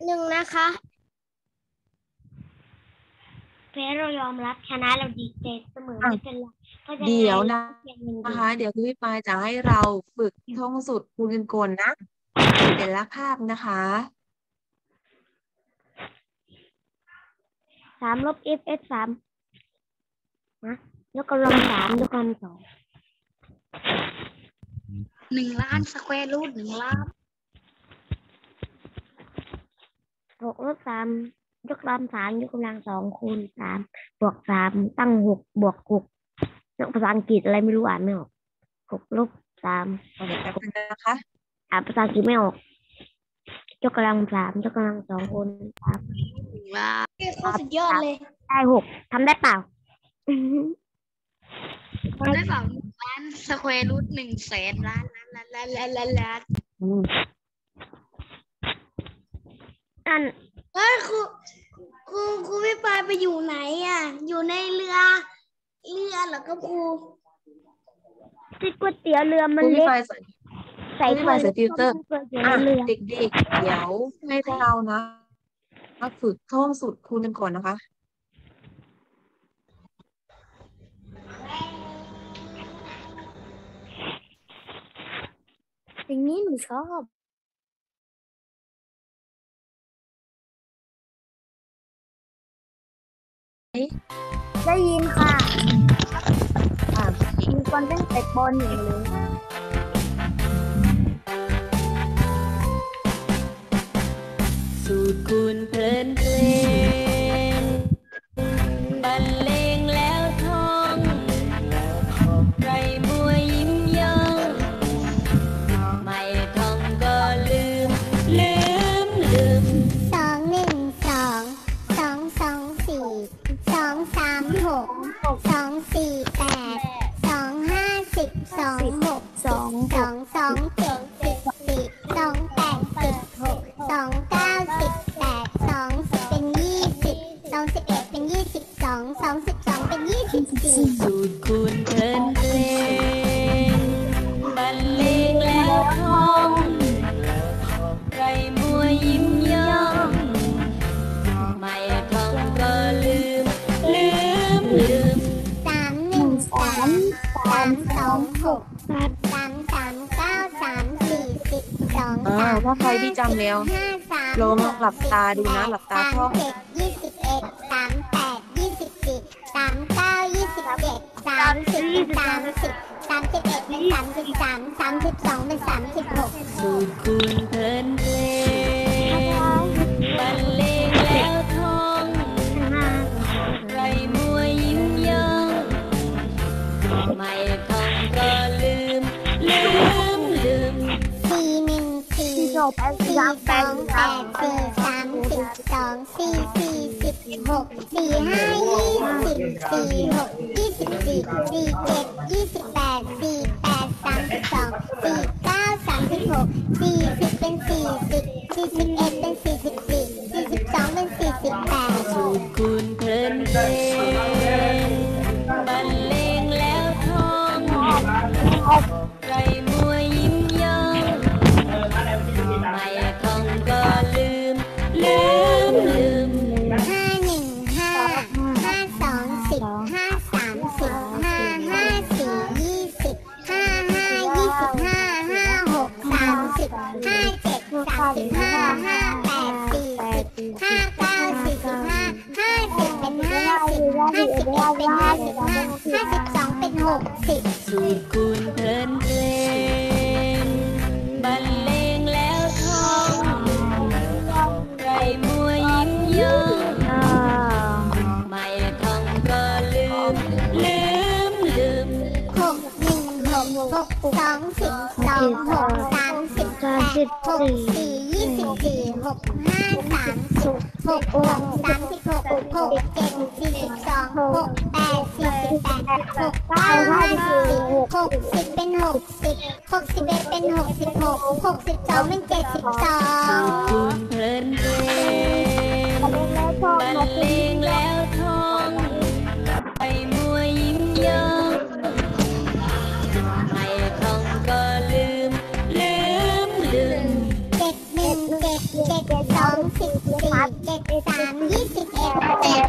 หนึ่งนะคะแพ้เรายอมรับชนะเราดีใจเสมอไม่เป็นไรเพราะยังไงเดี๋ยวเรานะก็เพียงหนึ่งนะคะเดี๋ยวคุณพี่ปายจะให้เราฝึกท่องสูตรคูณกันก่อนนะแต่ละภาพนะคะ 3 ลบ f(x) 3นะยกกำลัง3ยกกำลัง2 1,000,000สแควร์รูท1,000,000 6 ลบ 3ยกกำลัง3ยกกำลัง2คูณ3บวก3ตั้ง6บวก6ยกภาษาอังกฤษอะไรไม่รู้อ่านไม่ออก6 ลบ 3 เดี๋ยวแป๊บนึงนะคะอ่านภาษาอังกฤษไม่ออกยกกำลัง3ยกกำลัง2คูณ3 โคตรสุดยอดเลยได้6ทำได้เปล่ามันได้2,000,000สแควร์รูท100,000,000,000,000,000,000,000,000 อันครูพี่ปายไปอยู่ไหนอ่ะอยู่ในเรือเหรอครับครูที่ก๋วยเตี๋ยวเรือมันคุณพี่เล็กปายใส่ใส่คุณพี่ปายใส่ติวเตอร์ก๋วยเตี๋ยวเรือเด็กๆเดี๋ยวให้เรานะมาฝึกท่องสูตรคูณกันก่อนนะคะสิ่งนี้หนูชอบ ได้ยินค่ะ มีคนเล่นเตะบอลอยู่เลยสูตรคูณเพลินเพลงบรรเลงแล้วท่องไรมัวยิ้มย่องไม่ท่องก็ลืม สูตรคูณเพลินเพลงบรรเลงแล้วท่องไรมัวยิ้มย่องไม่ท่องก็ลืมถ้าใครที่จำแล้วลองหลับตาดูนะหลับตาท่องสูตรคูณเพลินเพลงบรรเลงแล้วท่องไรมัวยิ้มย่องไม่ท่องก็ลืมจบสูตรคูณเพลินเพลงบรรเลงแล้วท่องไรมัวยิ้มย่องไม่ท่องก็ลืม สูตรคูณเพลินเพลงบรรเลงแล้วท่องไรมัวยิ้มย่องไม่ท่องก็ลืม สูตรคูณเพลินเพลงบรรเลงแล้วท่องไรมัวยิ้มย่องไม่ท่องก็ลืม 7 1 7 7 2 10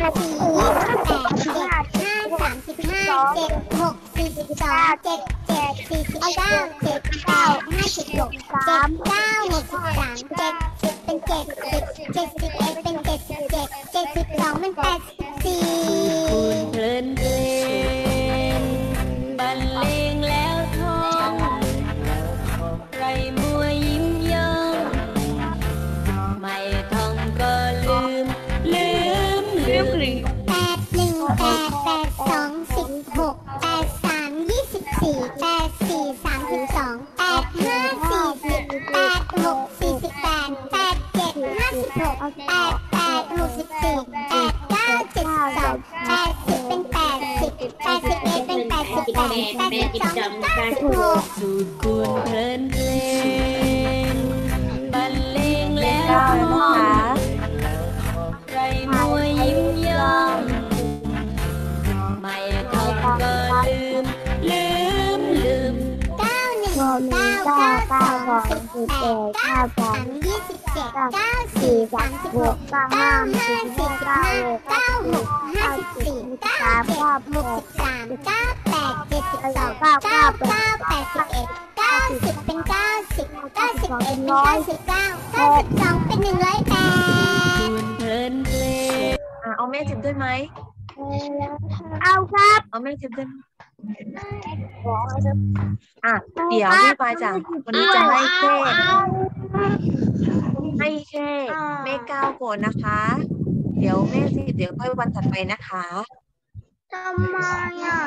เพลินเพลงบรรเลงแล้วท้องไรมัวยิ้มย่องไม่ท่องก็ลืม สูตรคูณเพลินเพลงบรรเลงแล้วท้องไรมัวยิ้มย่องไม่ท่องก็ลืม คูณเพลินเพลงเอาแม่จิบด้วยไหมเอาครับเอาแม่จิบด้วยไหมเดี๋ยวพี่ปายจ๋าวันนี้จะให้แค่แม่ก้าวก่อนนะคะ เดี๋ยวแม่สิเดี๋ยวค่อยวันถัดไปนะคะทำไมอ่ะ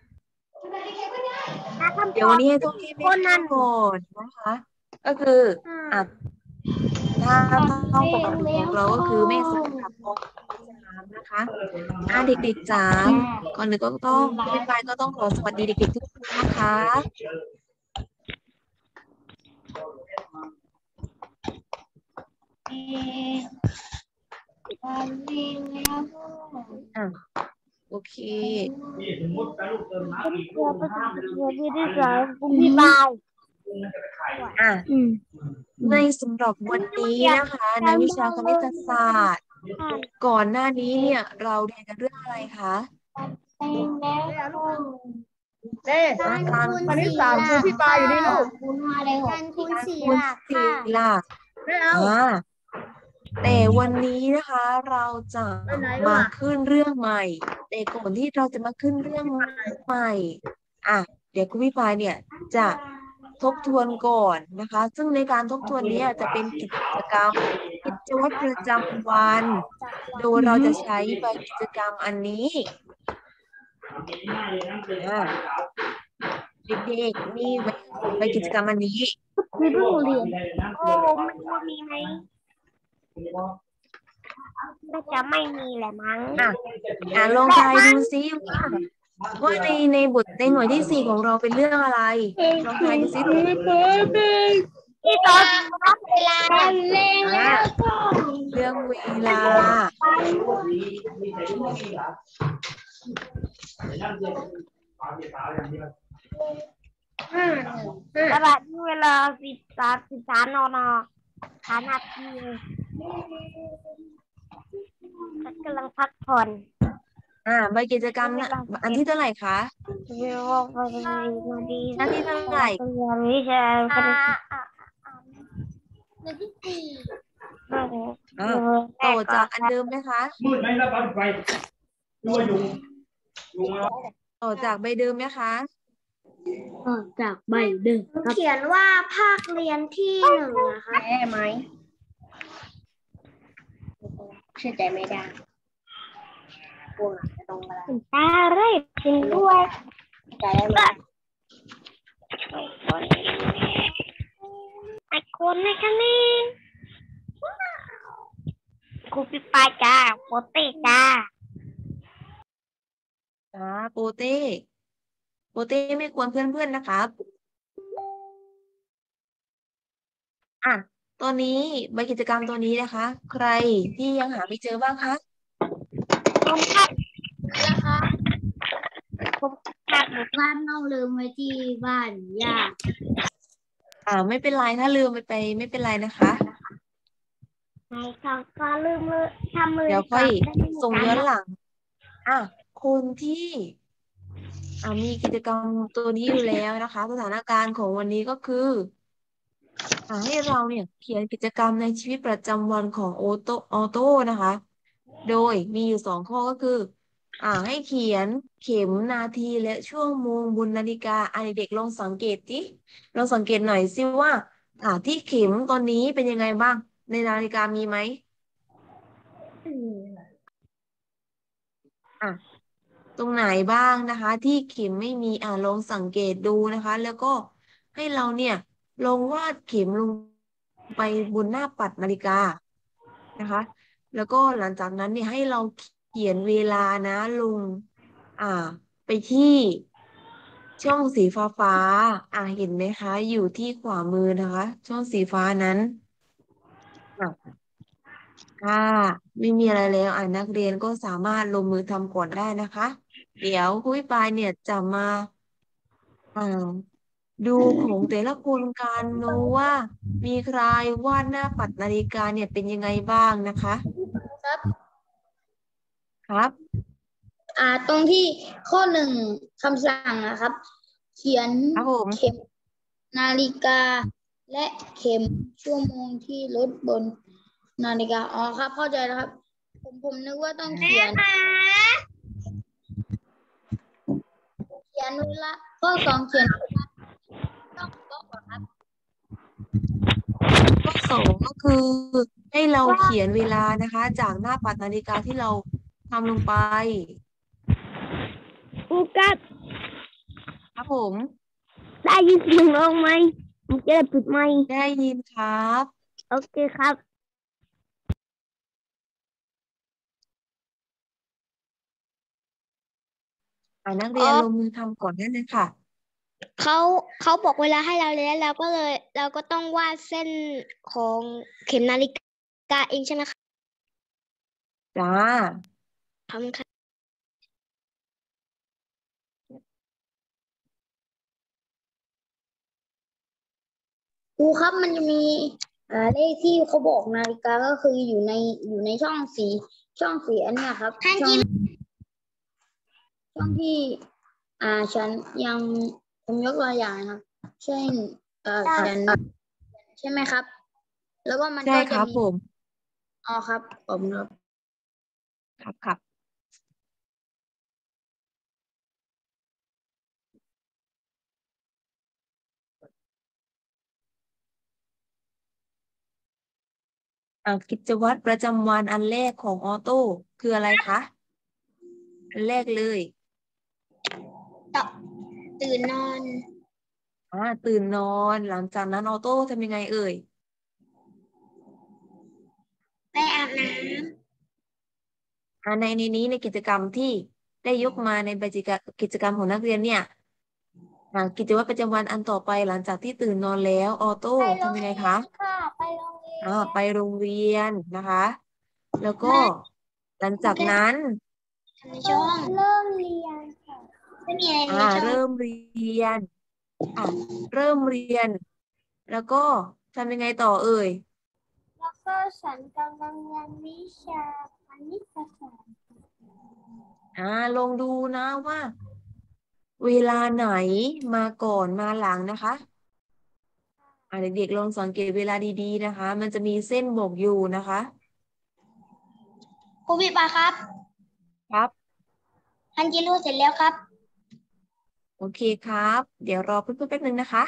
เดี๋ยววันนี้ให้ทุกที่แม่ก้าวก่อนนะคะ ก็คือถ้าห้องปกติของเราก็คือแม่สุขภาพของนะคะเด็กๆจ๋าก่อนหนึ่งก็ต้องพี่ปายก็ต้องขอสวัสดีเด็กๆทุกคนนะคะโอเคในสำหรับวันนี้นะคะในวิชาคณิตศาสตร์ก่อนหน้านี้เนี่ยเราเรียนกันเรื่องอะไรคะการคูณคณิตศาสตร์คือพี่ปายอยู่นี่ลูกการคูณสี่หลักแต่วันนี้นะคะเราจะมาขึ้นเรื่องใหม่แต่ก่อนที่เราจะมาขึ้นเรื่องใหม่เดี๋ยวคุณพี่ปายเนี่ยจะทบทวนก่อนนะคะซึ่งในการทบทวนนี้จะเป็นกิจวัตรประจำวันโดยเราจะใช้ใบกิจกรรมอันนี้เด็กๆนี่ใบกิจกรรมอันนี้มีเพิ่งเรียนมันว่ามีไหมน่าจะไม่มีแหละมั้งลองทายดูซิว่าในบทในหน่วยที่4ของเราเป็นเรื่องอะไรลองทายดูซิที่ตอนรับเวลาเล่นแล้วก็เรื่องเวลาตลาดเวลา13 น.3 นาทีกำลังพักผ่อนใบกิจกรรมอันที่เท่าไหร่คะอันที่เท่าไหร่วิชาต่อจากอันเดิมไหมคะต่อจากใบเดิมไหมคะจากใบเดิมเขียนว่าภาคเรียนที่1นะคะแม่ไหมเชื่อใจไม่ได้พวกจะตรงมาตาเร่จริงด้วยใจได้ไอคนในคะแนนครูพี่ปายจ้าโปเต้จ้าโปเต้ไม่ควรเพื่อนๆนะครับตัวนี้ใบกิจกรรมตัวนี้นะคะใครที่ยังหาไม่เจอบ้างคะผมค่ะนะคะผมบ้านน้องลืมไว้ที่บ้านย่าไม่เป็นไรถ้าลืมไปไม่เป็นไรนะคะไหนก็ลืมเลยทำเลยเดี๋ยวดีกค่อว่าย ไม่ได้ส่งการย้อนนะหลัง คนที่มีกิจกรรมตัวนี้อยู่แล้วนะคะ สถานการณ์ของวันนี้ก็คือให้เราเนี่ยเขียนกิจกรรมในชีวิตประจำวันของออโต้นะคะ โดยมีอยู่2 ข้อก็คือให้เขียนเข็มนาทีและชั่วโมงบนนาฬิกาเด็กๆลองสังเกตดิลองสังเกตหน่อยสิว่าที่เข็มตอนนี้เป็นยังไงบ้างในนาฬิกามีไหมตรงไหนบ้างนะคะ ที่เข็มไม่มีลองสังเกตดูนะคะ แล้วก็ให้เราเนี่ยลองวาดเข็มลงไปบนหน้าปัดนาฬิกานะคะ แล้วก็หลังจากนั้นเนี่ยให้เราเขียนเวลานะลงอ่าไปที่ช่องสีฟ้าเห็นไหมคะอยู่ที่ขวามือนะคะ ช่องสีฟ้านั้นอ่ะค่ะไม่มีอะไรแล้วนักเรียนก็สามารถลงมือทำก่อนได้นะคะ เดี๋ยวครูพี่ปายเนี่ยจะมาอ่าดูของแต่ละคนกันดูว่ามีใครวาดหน้าปัดนาฬิกาเนี่ยเป็นยังไงบ้างนะคะครับครับตรงที่ข้อ 1คำสั่งนะครับ เขียนครับผมเข็มนาฬิกา และเข็มชั่วโมงที่ลดบนนาฬิกาครับเข้าใจแล้วครับ ผมนึกว่าต้องเขียนเวลาข้อ 2เขียนเวลาต้องบอกก่อนครับข้อ 2ก็คือให้เราเขียนเวลานะคะ จากหน้าปัดนาฬิกาที่เราทำลงไปครูครับครับผมได้ยินเสียงร้องไหมผมจะได้ปิดไมค์ได้ยินครับโอเคครับนักเรียนลงมือทำก่อนได้เลยค่ะเขาบอกเวลาให้เราแล้วเราก็ต้องวาดเส้นของเข็มนาฬิกาเองใช่ไหมคะจ้าขอบคุณค่ะครูครับมันจะมีเลขที่เขาบอกนาฬิกาก็คืออยู่ในช่องสีอันเนี้ยครับช่องที่ฉันยังผมยกตัวอย่างนะครับเช่นฉันใช่ไหมครับ แล้วก็มันใช่ก็คจะรับมีผมครับผมครับครับกิจวัตรประจำวันอันแรกของออโต้คืออะไรคะ อันแรกเลยตื่นนอนตื่นนอน หลังจากนั้นออโต้ทำยังไงเอ่ยไปอาบน้ในนี้ในกิจกรรมที่ได้ยกมาในใบกิจกรรมของนักเรียนเนี่ยกิจวัตรประจำวันอันต่อไปหลังจากที่ตื่นนอนแล้วออโต้ำไปโรทำงยังไงเรียคะนค่ะไปโรงเรียนไปโรงเรียนนะคะ แล้วก็หลังจากนั้นในช่องเริ่มเรียนค่ะไม่มีอะไรในช่องเริ่มเรียนเริ่มเรียน แล้วก็ทำยังไงต่อเอ่ยแล้วก็ฉันกำลังเรียนวิชาคณิตศาสตร์ลองดูนะว่า เวลาไหนมาก่อนมาหลังนะคะเด็กๆลองสังเกตเวลาดีๆนะคะ มันจะมีเส้นบอกอยู่นะคะครูพี่ปาครับครับฮันจิโร่เสร็จแล้วครับโอเคครับ เดี๋ยวรอเพื่อนๆแป๊บนึงนะคะ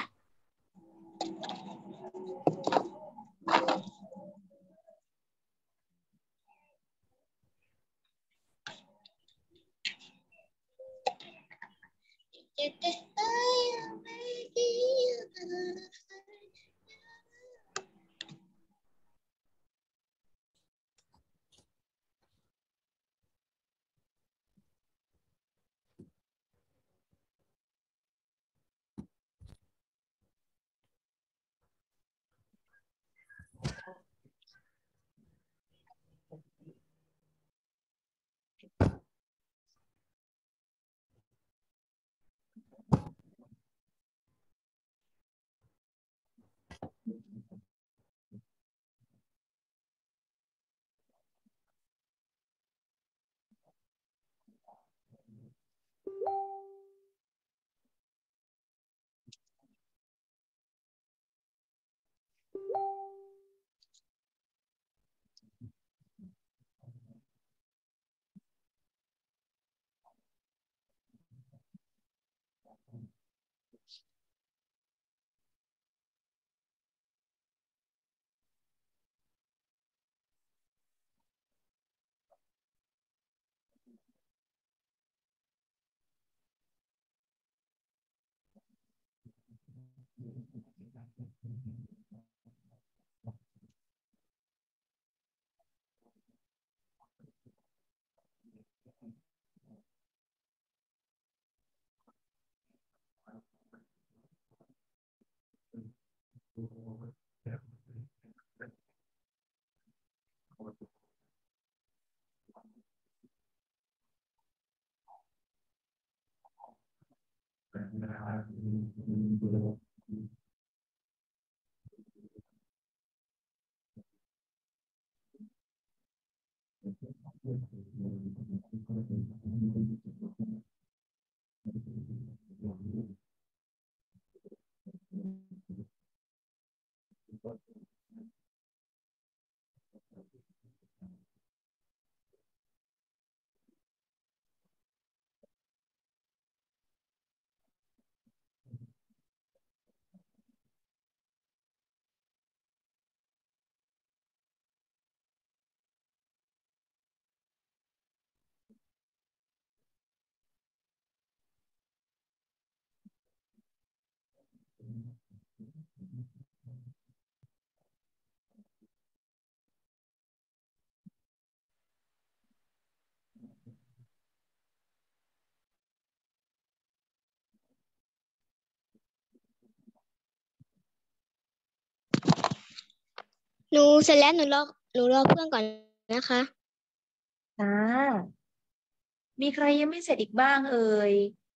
หนูเสร็จแล้วหนูรอเพื่อนก่อนนะคะจ้ามีใครยังไม่เสร็จอีกบ้างเอ่ย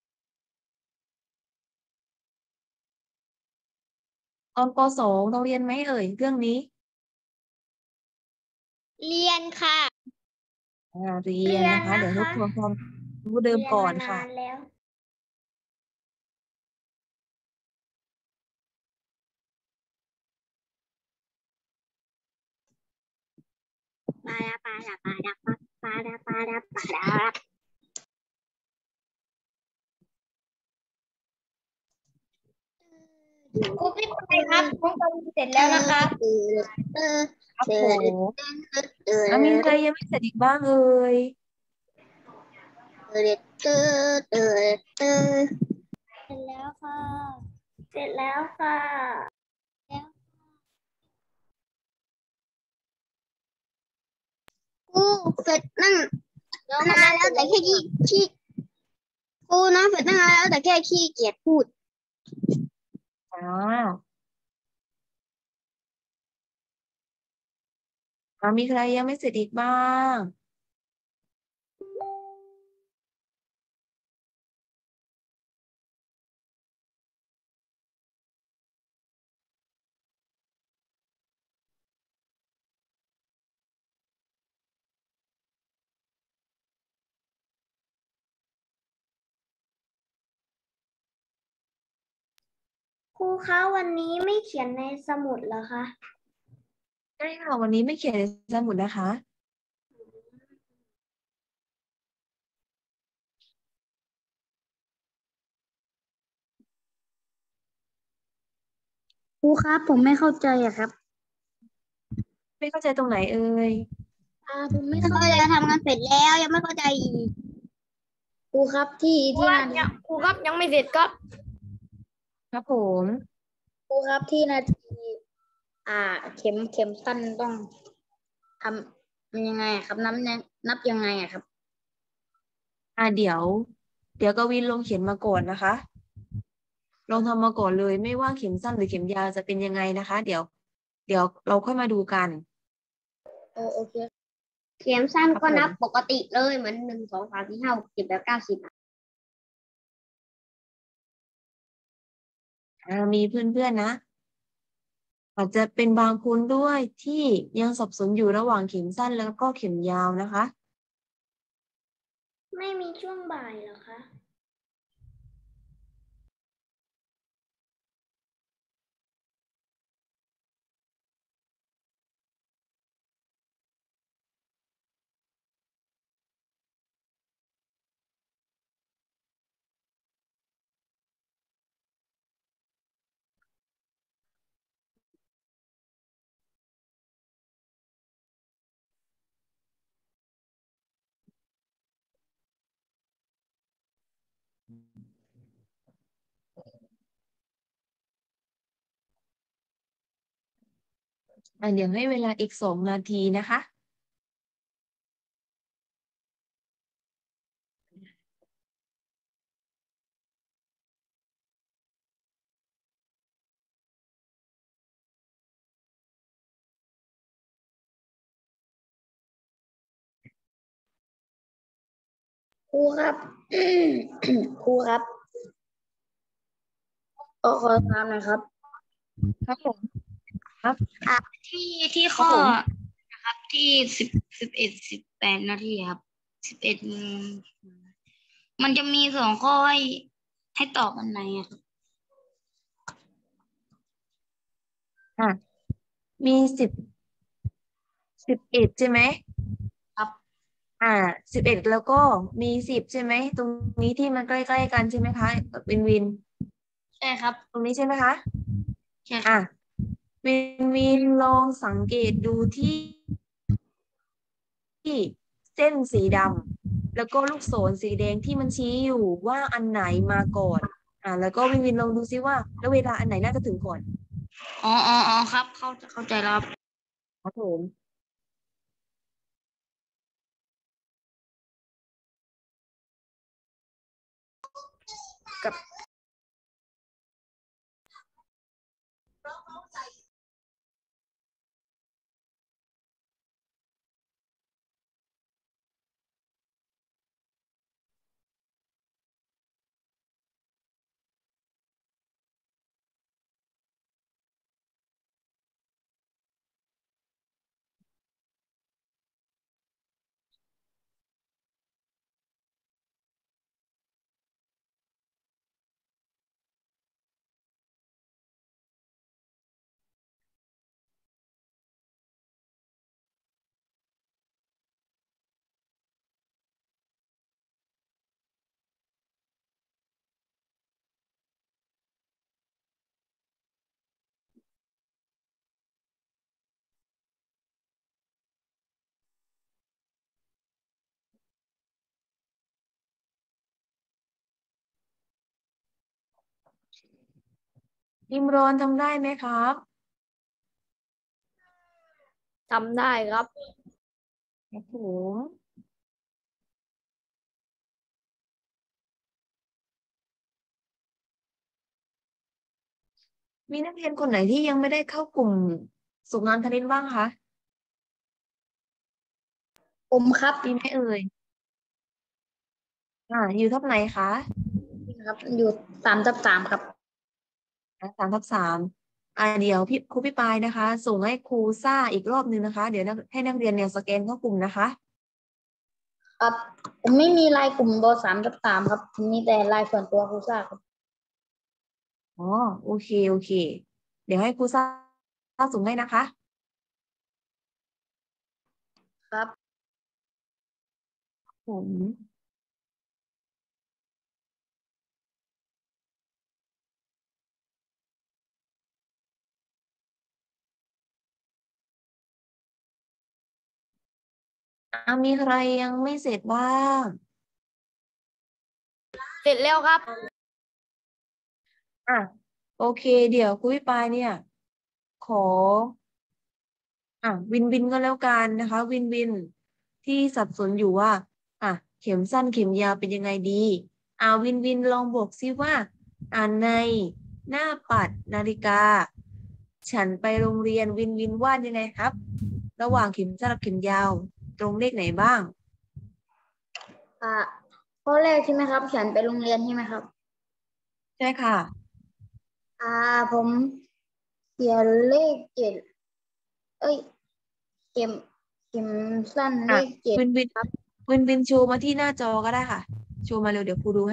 ตอนป .2 เราเรียนไหมเอ่ยเรื่องนี้เรียนค่ะเรียนนะคะ เดี๋ยวทบทวนความรู้เดิมก่อนค่ะแล้ว ปาดาปาดาปาดาปาปาดาปาดาปาดาครูพี่ไปครับผมทำเสร็จแล้วนะครับครับผมแล้วมีใครยังไม่เสร็จอีกบ้างเอ่ยเสร็จแล้วค่ะ เสร็จแล้วค่ะครูเสร็จนั่งนานแล้วแต่แค่ขี้ครูน้องเสร็จตั้งนานแล้วแต่แค่ขี้เกียจพูดจ้ามีใครยังไม่เสร็จอีกบ้างครูคะวันนี้ไม่เขียนในสมุดเหรอคะใช่ค่ะวันนี้ไม่เขียนในสมุดนะคะครูครับผมไม่เข้าใจอะครับไม่เข้าใจตรงไหนเอ่ยผมไม่เข้าใจทำงานเสร็จแล้วยังไม่เข้าใจอีกครูครับที่นาทีครูครับยังไม่เสร็จครับครับผมครูครับที่นาทีเข็มสั้นต้องทำมันยังไงอะครับนับยังไงอะครับเดี๋ยวกวินลงเขียนมาก่อนนะคะ ลองทำมาก่อนเลยไม่ว่าเข็มสั้นหรือเข็มยาวจะเป็นยังไงนะคะ เดี๋ยวเราค่อยมาดูกันโอเคเข็มสั้นครับก็นับผมปกติเลยเหมือน1 2 3 4 5 6 7 8 9 10 มีเพื่อนๆนะอาจจะเป็นบางคนด้วยที่ยังสับสนอยู่ระหว่างเข็มสั้นแล้วก็เข็มยาวนะคะไม่มีช่วงบ่ายเหรอคะเดี๋ยวให้เวลาอีก2 นาทีนะคะครูครับ ครูครับขอถามหน่อยครับครับผมครับที่ครับข้อผมนะครับที่11 18 นาทีครับ11 โมงมันจะมี2 ข้อให้ตอบอันไหนอะครับมี11ใช่ไหมครับ 11แล้วก็มี10ใช่ไหม ตรงนี้ที่มันใกล้ๆกันใช่ไหมคะวินใช่ครับตรงนี้ใช่ไหมคะใช่ครับวินลองสังเกตดูที่เส้นสีดำแล้วก็ลูกศรสีแดงที่มันชี้อยู่ว่าอันไหนมาก่อน แล้วก็วินลองดูซิว่าแล้วเวลาอันไหนน่าจะถึงก่อนอ๋อครับ เข้าใจแล้วครับครับผม อิมรอนทำได้ไหมครับทำได้ครับครับผมมีนักเรียนคนไหนที่ยังไม่ได้เข้ากลุ่มส่งงานคณิตบ้างคะผมครับมีไหมเอ่ย อยู่ทับไหนคะครับ อยู่3/3ครับ 3/3เดี๋ยวครูพี่ปายนะคะ ส่งให้ครูซ่าอีกรอบนึงนะคะ เดี๋ยวให้นักเรียนเนี่ยสแกนเข้ากลุ่มนะคะครับ ผมไม่มีไลน์กลุ่มเบอร์3/3ครับผมมีแต่ไลน์ส่วนตัวครูซ่าครับอ๋อ โอเค เดี๋ยวให้ครูซ่าส่งให้นะคะครับผม มีใครยังไม่เสร็จบ้างเสร็จแล้วครับโอเค เดี๋ยวครูพี่ปายเนี่ย ขอ วินก็แล้วกันนะคะ วินที่สับสนอยู่ว่า เข็มสั้นเข็มยาวเป็นยังไงดี วินลองบอกซิว่า ในหน้าปัดนาฬิกา ฉันไปโรงเรียนวินวาดยังไงครับ ระหว่างเข็มสั้นกับเข็มยาว ตรงเลขไหนบ้างข้อแรกใช่ไหมครับ ฉันไปโรงเรียนใช่ไหมครับใช่ค่ะผมเขียนเลข7 เข็มสั้นเลข7 วินโชว์มาที่หน้าจอก็ได้ค่ะ โชว์มาเร็วเดี๋ยวครูดูให้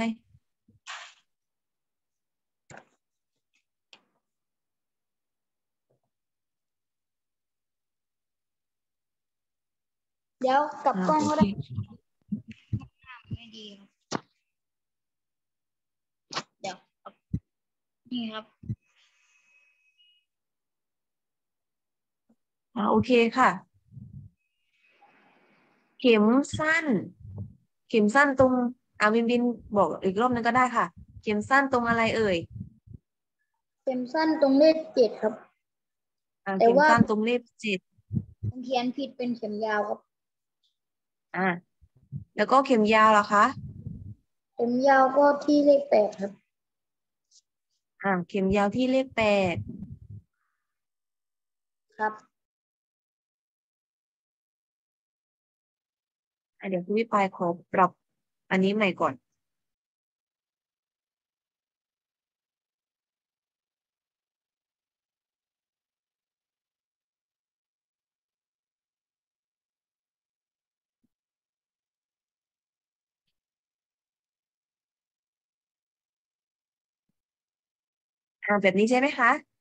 เดี๋ยวกลับกล้องโอก็เคได้ไม่ดีครับ เดี๋ยวครับนี่ครับโอเคค่ะ เข็มสั้น ตรงวินบอกอีกรอบนึงก็ได้ค่ะ เข็มสั้นตรงอะไรเอ่ยเข็มสั้นตรงเลข7ครับ แต่เข็มว่าสั้นตรงเลข7 ผมเขียนผิดเป็นเข็มยาวครับแล้วก็เข็มยาวล่ะคะเข็มยาวก็ที่เลข8ครับเข็มยาวที่เลข8 ครับเดี๋ยวคุณวิปายขอปรับอันนี้ใหม่ก่อน แบบนี้ใช่ไหมคะ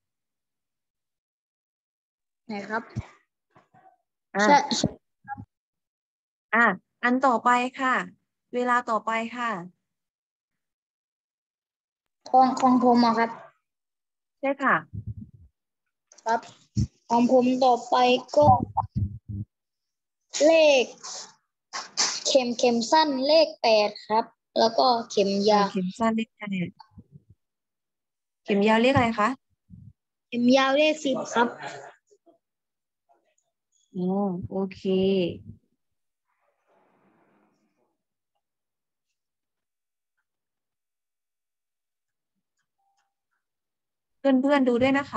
ไหนครับอ่าใช่อันต่อไปค่ะ เวลาต่อไปค่ะของผมอะครับใช่ค่ะครับ ของผมต่อไปก็เลข เข็มสั้นเลข8ครับ แล้วก็เข็มยาวเข็มสั้นเลข8เข็มยาวเลขอะไรคะเข็มยาวเลข10ครับโอเค เพื่อนๆดูด้วยนะคะ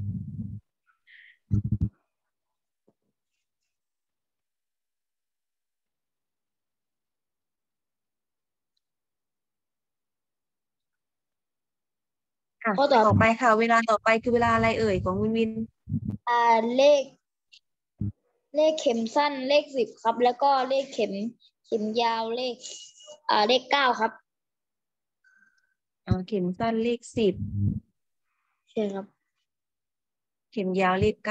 ข้อต่อต่อไปค่ะ เวลาต่อไปคือเวลาอะไรเอ่ยของวินเลขเข็มสั้นเลข10ครับ แล้วก็เลขเข็มยาวเลข9ครับเข็มสั้นเลข10 ใช่ครับเข็มยาวเลข9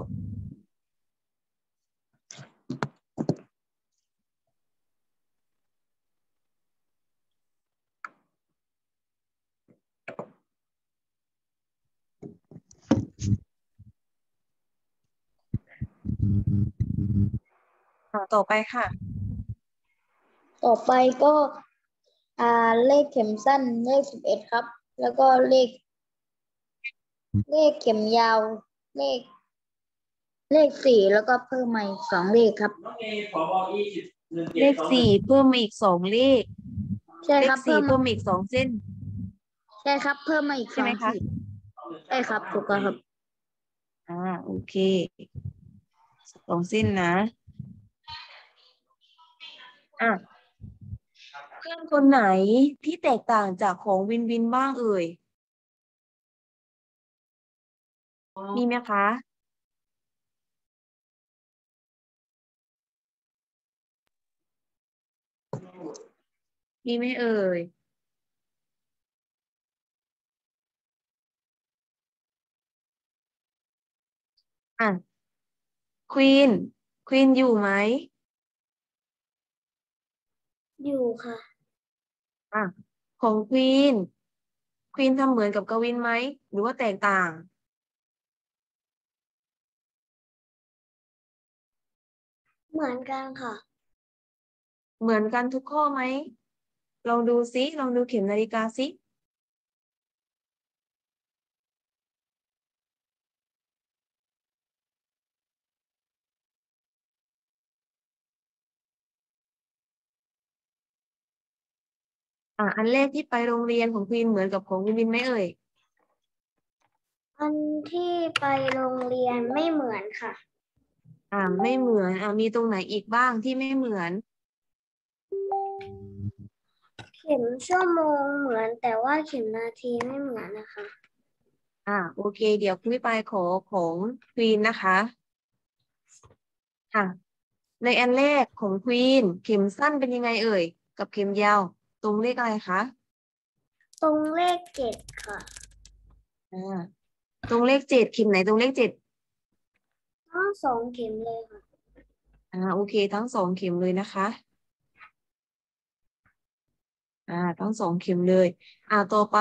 ต่อไปค่ะต่อไปก็เลขเข็มสั้นเลข11ครับ แล้วก็เลขเข็มยาวเลข4แล้วก็เพิ่มมาอีก2เลขครับเลข4เพิ่มมาอีก2เลขใช่เลคขรับ 4เพิ่มมาอีก2เส้นใช่ครับ เพิ่มมาอีกใช่ไหม 2 คะขีดใช่ครับถูกต้องครับโอเค2เส้นนะเพื่อนคนไหนที่แตกต่างจากของวินบ้างเอ่ย มีไหมคะ มีไหมเอ่ย ควีนอยู่ไหมอยู่ค่ะของควีนทำเหมือนกับกวินไหม หรือว่าแตกต่างเหมือนกันค่ะเหมือนกันทุกข้อไหม ลองดูซิลองดูเข็มนาฬิกาซิอันแรกที่ไปโรงเรียนของควีนเหมือนกับของวินไหมเอ่ยอันที่ไปโรงเรียนไม่เหมือนค่ะไม่เหมือนมีตรงไหนอีกบ้างที่ไม่เหมือนเข็มชั่วโมงเหมือนแต่ว่าเข็มนาทีไม่เหมือนนะคะโอเค เดี๋ยวคุณพี่ปายขอของควีนนะคะในอันแรกของควีนเข็มสั้นเป็นยังไงเอ่ยกับเข็มยาวตรงเลขอะไรคะตรงเลข7ค่ะตรงเลข7เข็มไหนตรงเลข7 ทั้ง2เข็มเลยค่ะโอเคทั้ง2เข็มเลยนะคะทั้ง2เข็มเลยต่อไป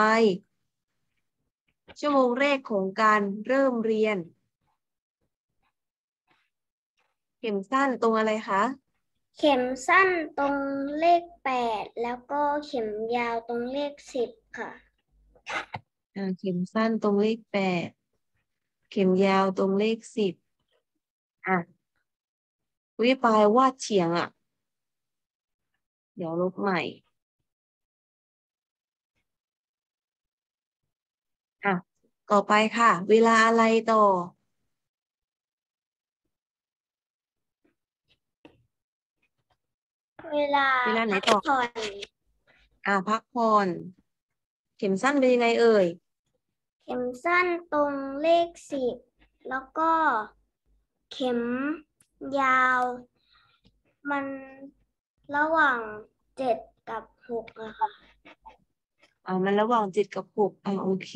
ชั่วโมงแรกของการเริ่มเรียน เข็มสั้นตรงอะไรคะเข็มสั้นตรงเลข8แล้วก็เข็มยาวตรงเลข10ค่ะเข็มสั้นตรงเลข8เข็มยาวตรงเลข10อ่ะวิปายวาดเฉียงอ่ะเดี๋ยวลบใหม่อ่ะต่อไปค่ะ เวลาอะไรต่อเวลาเวลาไหนพักต่อผ่อนพักผ่อนเข็มสั้นเป็นยังไงเอ่ยเข็มสั้นตรงเลข10แล้วก็เข็มยาว มันระหว่าง7กับ6อะค่ะมันระหว่าง7กับ6โอเค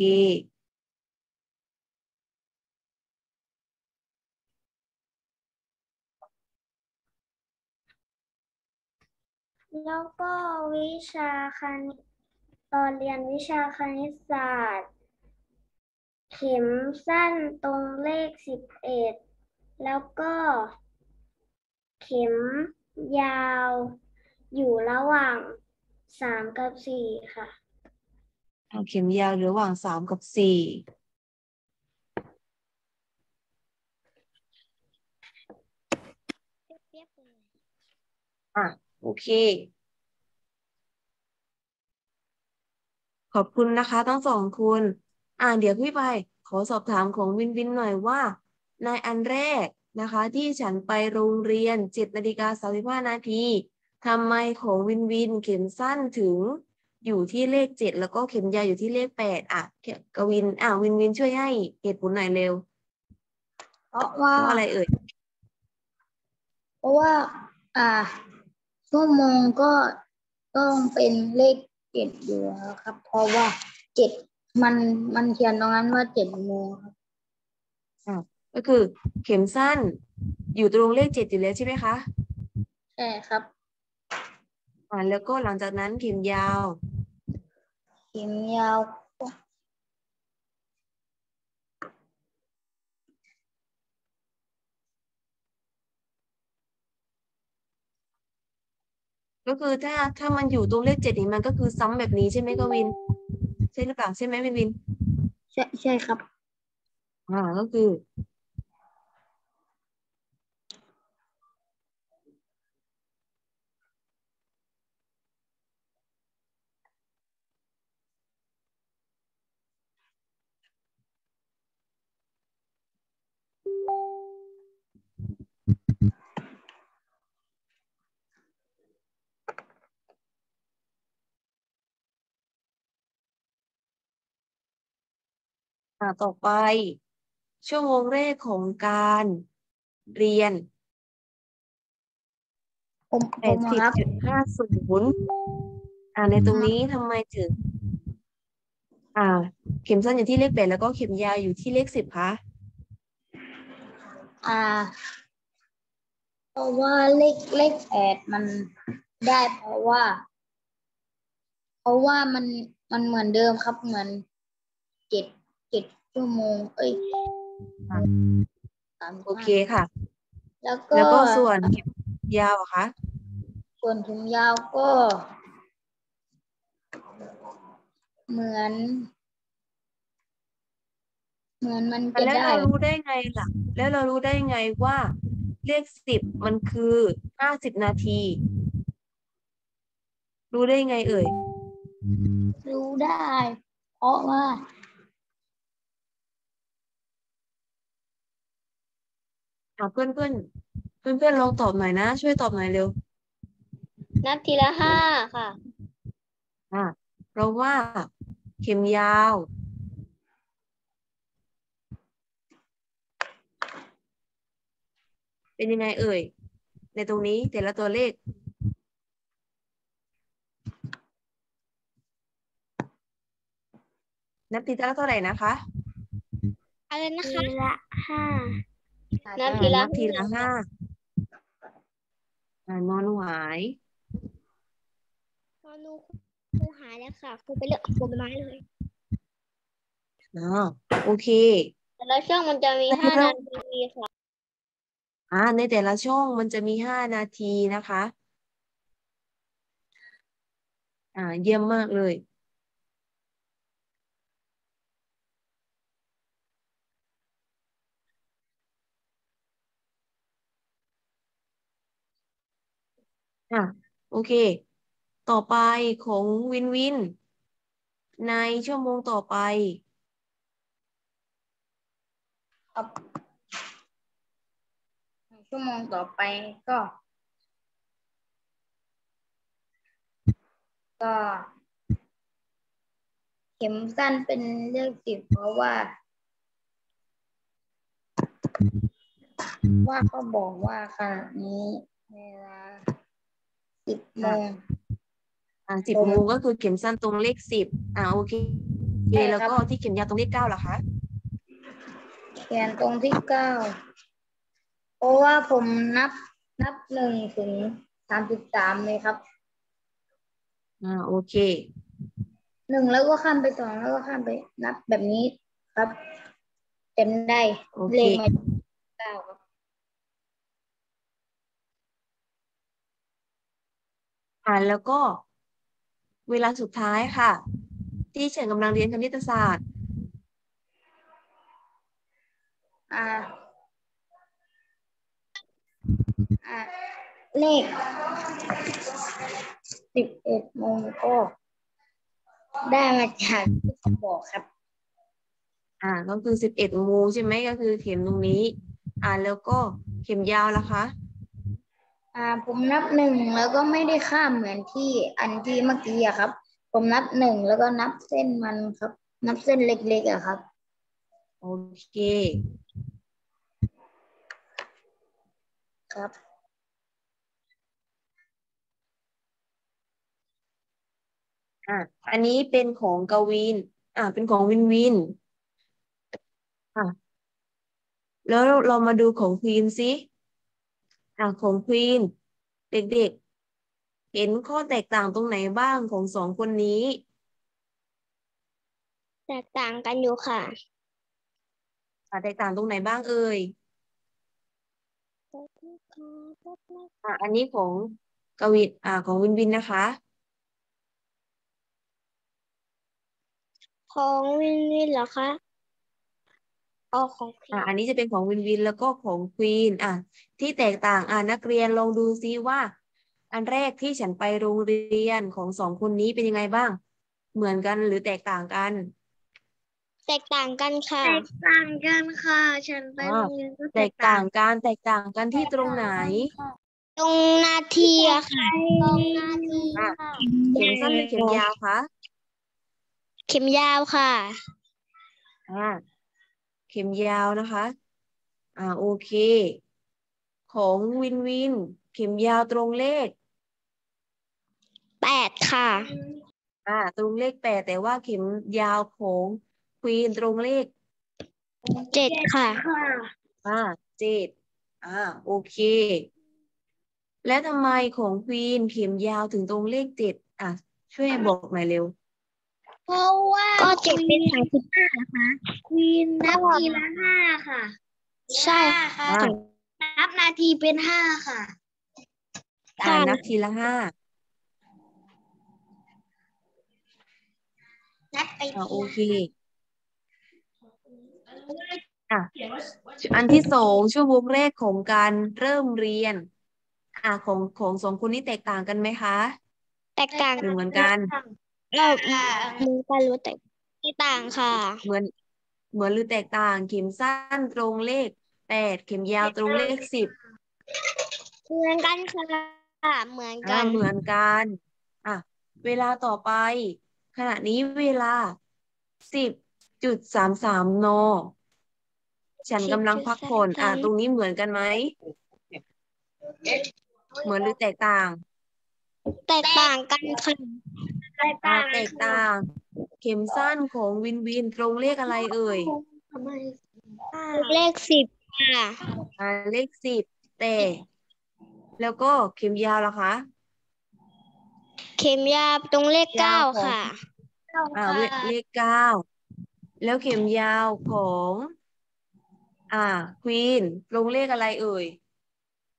แล้วก็วิชาคณิตตอนเรียนวิชาคณิตศาสตร์ เข็มสั้นตรงเลข11แล้วก็เข็มยาวอยู่ระหว่าง3กับ4ค่ะเข็มยาวระหว่าง3กับ4โอเค ขอบคุณนะคะทั้ง2คนเดี๋ยวพี่ไปขอสอบถามของวินวินหน่อยว่าในอันแรกนะคะที่ฉันไปโรงเรียน7:35 นาทีทำไมของวินวินเข็มสั้นถึงอยู่ที่เลข7แล้วก็เข็มยาวอยู่ที่เลข8กวินวินวินช่วยให้เหตุผลหน่อยเร็วเพราะว่าเพราะอะไรเอ่ยเพราะว่าชั่วโมงก็ต้องเป็นเลข7อยู่แล้วครับ เพราะว่า7มันเขียนตรงนั้นว่า7 โมงครับก็คือเข็มสั้นอยู่ตรงเลข7อยู่แล้วใช่ไหมคะใช่ครับแล้วก็หลังจากนั้นเข็มยาวเข็มยาวก็คือถ้ามันอยู่ตรงเลข7นี่มันก็คือซ้ำแบบนี้ใช่ไหมกวิน ใช่หรือเปล่าใช่ไหมวินวินใช่ครับก็คือต่อไป ชั่วโมงแรกของการเรียนผมครับ 80.50ในตรงนี้ทำไมถึงเข็มสั้นอยู่ที่เลข8แล้วก็เข็มยาวอยู่ที่เลข10คะเพราะว่าเลข8มันได้ เพราะว่ามันเหมือนเดิมครับ เหมือน7 ชั่วโมงโอเคค่ะแล้วแล้วก็ก็ส่วนเข็มยาวอะคะส่วนถุงยาวก็ เหมือนมันแล้วจะได้เรารู้ได้ไงล่ะ แล้วเรารู้ได้ไงว่าเลข10มันคือ50 นาที รู้ได้ไงเอ่ยรู้ได้ เพราะว่าเพื่อนลองตอบหน่อยนะ ช่วยตอบหน่อยเร็วนับทีละ5ค่ะเพราะว่าเข็มยาว เป็นยังไงเอ่ย ในตรงนี้แต่ละตัวเลข นับทีละเท่าไหร่นะคะอะไรนะทีคะละ5 นับทีละนับทีละ5นอนหวายครูหายแล้วค่ะครูไปเลือกผลไม้เลยโอเคแต่ละช่วงมันจะมี5 นาทีค่ะในแต่ละช่องมันจะมี5 นาทีนะคะ เยี่ยมมากเลย โอเค ต่อไปของวินวิน ในชั่วโมงต่อไปครับชั่วโมงต่อไปก็ เข็มสั้นเป็นเลข10เพราะว่าเขาบอกว่าขณะนี้เวลา10 โมง 10 โมงก็คือเข็มสั้นตรงเลข10โอเคใช่แล้วครับก็ที่เข็มยาวตรงเลข9ล่ะคะเขียนตรงที่9เพราะว่าผมนับ1 ถึง 33เลยครับโอเค 1แล้วก็ข้ามไป2แล้วก็ข้ามไปนับแบบนี้ครับจำได้โอเคเลขมา9ครับแล้วก็เวลาสุดท้ายค่ะ ที่ฉันกำลังเรียนคณิตศาสตร์เลข11 โมงก็ได้มาจากที่เขาบอกครับก็คือ11 โมงใช่ไหมก็คือเข็มตรงนี้ แล้วก็เข็มยาวล่ะคะผมนับ1แล้วก็ไม่ได้ข้ามเหมือนที่อันที่เมื่อกี้อะครับ ผมนับ1แล้วก็นับเส้นมันครับ นับเส้นเล็กๆอะครับโอเคครับอันนี้เป็นของกวิน เป็นของวินวิน แล้วเรามาดูของควีนสิของควีน เด็กๆ เห็นข้อแตกต่างตรงไหนบ้างของ2 คนนี้แตกต่างกันอยู่ค่ะแตกต่างตรงไหนบ้างเอ่ย อันนี้ของกวิน ของวินวินนะคะของวินวินเหรอคะของพี่อันนี้จะเป็นของวินวินแล้วก็ของควีนที่แตกต่างนักเรียนลองดูซิว่า อันแรกที่ฉันไปโรงเรียนของ2 คนนี้เป็นยังไงบ้าง เหมือนกันหรือแตกต่างกันแตกต่างกันค่ะ แตกต่างกันค่ะ ฉันไปโรงเรียนก็แตกต่างกันที่ตรงไหนตรงนาทีอะค่ะตรงนาทีค่ะเข็มสั้นหรือเข็มยาวคะเข็มยาวค่ะเข็มยาวนะคะ โอเค ของวินวิน เข็มยาวตรงเลข 8 ค่ะตรงเลข8แต่ว่าเข็มยาวของควีนตรงเลข 7 ค่ะ 7โอเค แล้วทำไมของควีนเข็มยาวถึงตรงเลข7ช่วยบอกหน่อยเร็วเพราะว่าก็7เป็น35นะคะควีนนับทีละ5ค่ะ ใช่ค่ะ นับนาทีเป็น5ค่ะนับทีละ5 นับไปโอเค อันที่2ชั่วโมงแรกของการเริ่มเรียนของ2 คนนี้แตกต่างกันไหมคะแตกต่างหรือเหมือนกันเราเหมือนกันรู้แต่แตกต่างค่ะเหมือนหรือแตกต่าง เข็มสั้นตรงเลข8เข็มยาวตรงเลข10 เหมือนกันค่ะ เหมือนกันเหมือนกันเวลาต่อไป ขณะนี้เวลา 10:33 น.ฉันกำลังพักผ่อนตรงนี้เหมือนกันไหม เหมือนหรือแตกต่างแตกต่างกันค่ะแตกต่าง เข็มสั้นของวินวินตรงเลขอะไรเอ่ยเลข10ค่ะเลข10แต่แล้วก็เข็มยาวล่ะคะเข็มยาวตรงเลขยาวข 9 องค่ะเลข9แล้วเข็มยาวของควีนตรงเลขอะไรเอ่ย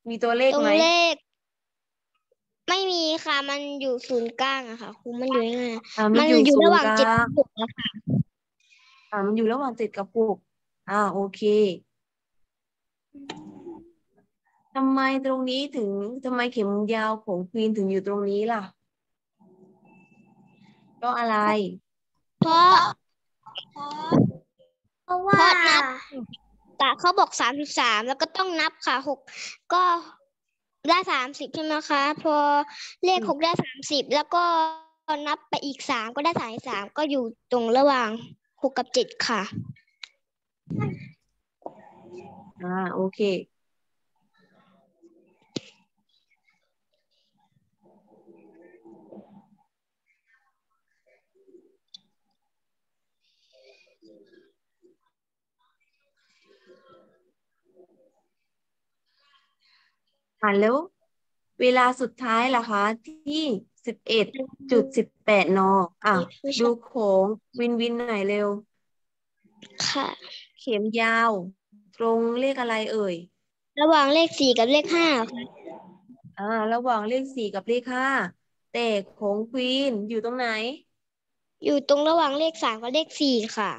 มีตัวเลขตรงไหมเลข ไม่มีค่ะ มันอยู่ศูนย์กลางอะค่ะครูมันอยู่ยังไงอะมัมัน นอยู่อยู่ศูระนหย์ว่างกลาเจ็ดงกับหกอะค่ะมันอยู่ระหว่าง7 กับ 6โอเคทำไมตรงนี้ถึงทำไมเข็มยาวของควีนถึงอยู่ตรงนี้ล่ะเพราะอะไรเพราะเพราะว่านับแต่เขาบอก33แล้วก็ต้องนับค่ะ6ก็ได้30ใช่ไหมคะ พอเลข6ได้30แล้วก็นับไปอีก3ก็ได้33ก็อยู่ตรงระหว่าง6กับ7ค่ะโอเคแล้วเวลาสุดท้ายล่ะคะที่11.18 น.ดูของวินวินหน่อยเร็วค่ะเข็มยาวตรงเลขอะไรเอ่ยระหว่างเลข4กับเลข5ค่ะระหว่างเลข4กับเลข5แต่ของควีนอยู่ตรงไหนอยู่ตรงระหว่างเลข3กับเลข4ค่ะ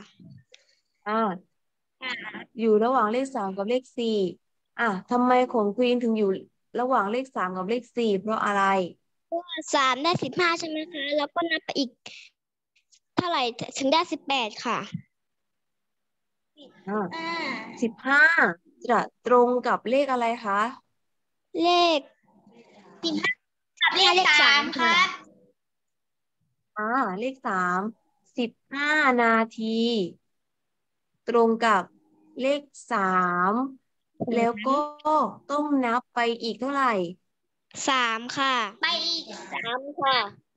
อยู่ระหว่างเลข3กับเลข4ทำไมของควีนถึงอยู่ระหว่างเลข3กับเลข4เพราะอะไร 3ได้15ใช่ไหมคะ แล้วก็นับไปอีก เท่าไหร่ถึงได้18ค่ะ 15จะตรงกับเลขอะไรคะเลขเลข3ค่ะเลข15 นาที ตรงกับเลข3แล้วก็ต้องนับไปอีกเท่าไหร่ 3ค่ะ ไปอีก3ค่ะ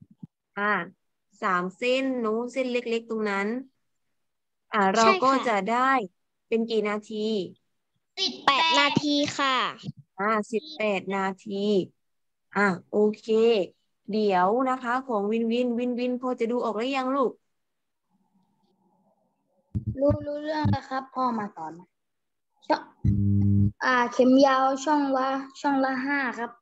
3 เส้นนู้นเส้นเล็กๆตรงนั้นเราใช่ก็ค่ะจะได้เป็นกี่นาที 8 นาทีค่ะ 18 นาทีโอเค เดี๋ยวนะคะของวินวินพอจะดูออกหรือยังลูกรู้เรื่องแล้วครับพ่อมาสอนช่องเข็มยาวช่องละ5ครับ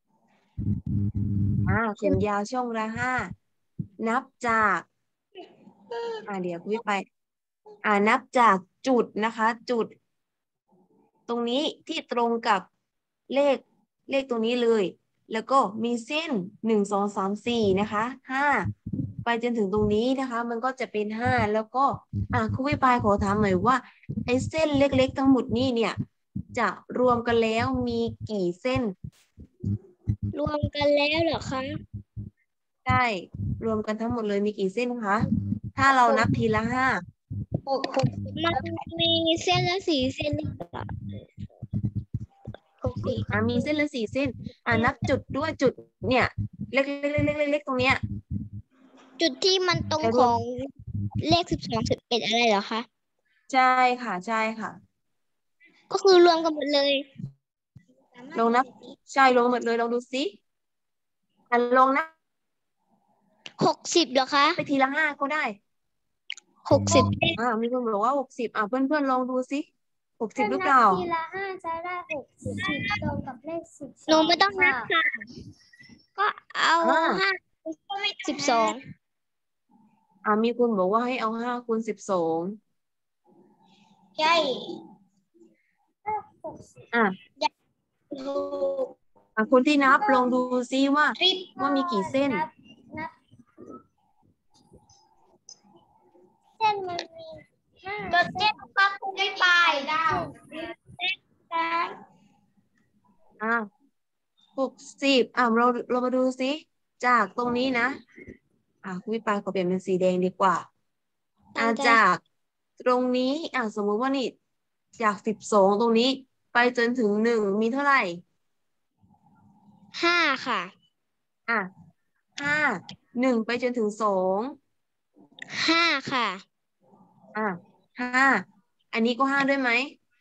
เข็มยาวช่องละ5นับจากเดี๋ยวคุยไปนับจากจุดนะคะ จุด ตรงนี้ที่ตรงกับเลขตรงนี้เลย แล้วก็มีเส้น1 2 3 4นะคะ5ไปจนถึงตรงนี้นะคะ มันก็จะเป็น5แล้วก็ครูวิปายขอถามหน่อยว่าไอ้เส้นเล็กๆทั้งหมดนี้เนี่ย จะรวมกันแล้วมีกี่เส้นรวมกันแล้วเหรอคะใช่ รวมกันทั้งหมดเลยมีกี่เส้นคะ ถ้าเรานับทีละมันมีเส้นละ4เส้นหรือเปล่ามีเส้นละ4 เส้นนับจุดด้วยจุดเนี่ย เล็กๆตรงเนี้ยจุดที่มันตรงของเลข12 11อะไรเหรอคะใช่ค่ะ ใช่ค่ะก็คือรวมกันหมดเลยลองนับ ใช่ลงหมดเลยลองดูสิลองนับ 60เหรอคะไปทีละ5ก็ได้ 60 มีคนบอกว่า60เพื่อนๆลองดูสิ60หรือเปถ้าล่านับทีละ5จะได้60ตรงกับเลข12หนูไม่ต้องนับค่ะ ก็เอา5 12 มีคนบอกว่าให้เอา5 คูณ 12 ใช่คนที่นับลองดูซิว่ามีกี่เส้นเส้นมันมี5เส้นครับไม่ไปดาว 60เรามาดูซิจากตรงนี้นะคุณวิปาขอเปลี่ยนเป็นสีแดงดีกว่าจากตรงนี้สมมุติว่านี่จาก12ตรงนี้ไปจนถึง1มีเท่าไหร่ 5ค่ะ 5 1ไปจนถึง 5ค่ะ 5อันนี้ก็5ด้วยไหม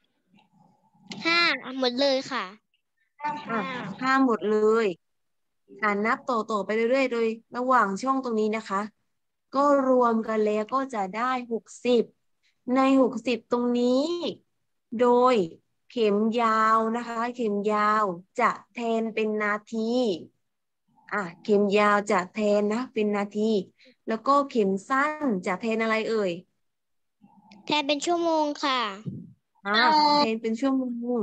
5หมดเลยค่ะ 5หมดเลยนับต่อไปเรื่อยๆโดยระหว่างช่องตรงนี้นะคะ ก็รวมกันแล้วก็จะได้60ใน60ตรงนี้โดยเข็มยาวนะคะ เข็มยาวจะแทนเป็นนาทีเข็มยาวจะแทนนะเป็นนาที แล้วก็เข็มสั้นจะแทนอะไรเอ่ยแทนเป็นชั่วโมงค่ะแทนเป็นชั่วโมง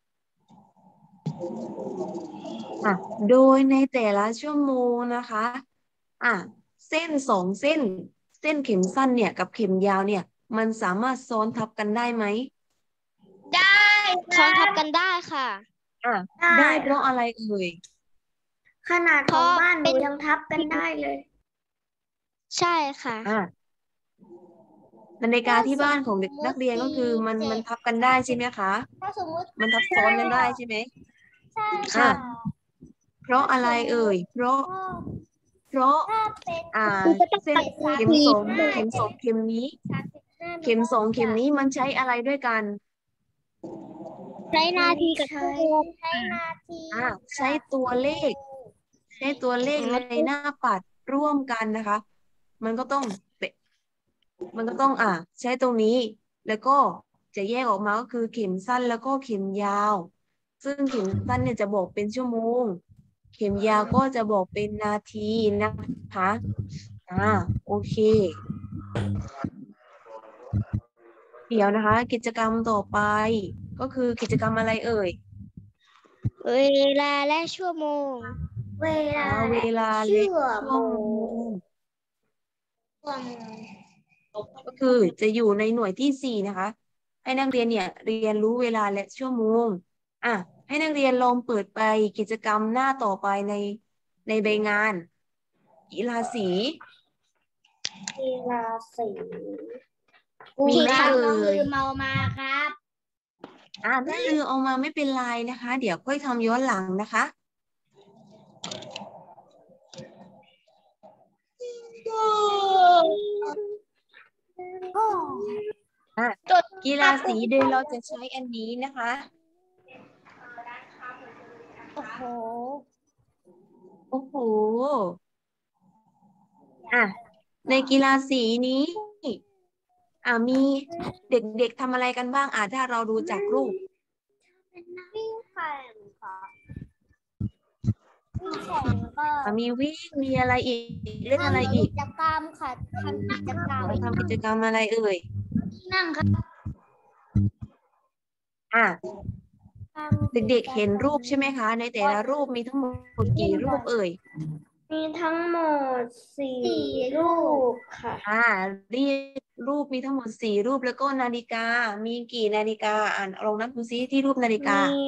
โดยในแต่ละชั่วโมงนะคะเส้นสองเส้น เส้นเข็มสั้นเนี่ยกับเข็มยาวเนี่ย มันสามารถซ้อนทับกันได้ไหมซ้อนทับกันได้ค่ะได้เพราะอะไรเอ่ยขนาดของบ้านหนูยังทับกันได้เลย ใช่ค่ะนาฬิกาที่บ้านของเด็กนักเรียนก็คือมันทับกันได้ใช่ไหมคะถ้าสมมติมันทับซ้อนกันได้ใช่ไหมใช่ค่ะ เพราะอะไรเอ่ย เพราะถ้าเป็นเส้นเข็มสองเข็มนี้ เข็มสองเข็มนี้มันใช้อะไรด้วยกันใช้นาทีกับชั่วโมงใช้นาทีใช้ตัวเลข ใช้ตัวเลขในหน้าปัดร่วมกันนะคะ มันก็ต้องใช้ตรงนี้ แล้วก็จะแยกออกมาก็คือเข็มสั้นแล้วก็เข็มยาว ซึ่งเข็มสั้นเนี่ยจะบอกเป็นชั่วโมง เข็มยาวก็จะบอกเป็นนาทีนะคะโอเค เดี๋ยวนะคะ กิจกรรมต่อไป ก็คือกิจกรรมอะไรเอ่ยเวลาและชั่วโมง เวลาเวลาและชั่วโมง ก็คือจะอยู่ในหน่วยที่ 4นะคะ ให้นักเรียนเนี่ยเรียนรู้เวลาและชั่วโมงให้นักเรียนลองเปิดไปกิจกรรมหน้าต่อไปในใบงาน กีฬาสีกีฬาสีมีไหมเอ่ยเมามาครับถ้าลืมเอามาไม่เป็นไรนะคะ เดี๋ยวค่อยทำย้อนหลังนะคะกีฬาสีโดยเราจะใช้อันนี้นะคะโอ้โหโอ้โหในกีฬาสีนี้มีเด็กๆทำอะไรกันบ้างถ้าเราดูจากรูปวิ่งแข่งค่ะวิ่งแข่งก็มีวิ่งมีอะไรอีกเล่นอะไรอีกกิจกรรมค่ะทำกิจกรรมทำกิจกรรมอะไรเอ่ยนั่งค่ะเด็กๆเห็นรูปใช่ไหมคะ ในแต่ละรูปมีทั้งหมดกี่รูปเอ่ยมีทั้งหมด4 รูปค่ะเรียกรูปมีทั้งหมด4 รูปแล้วก็นาฬิกา มีกี่นาฬิกาลองนับดูซิที่รูปนาฬิกามี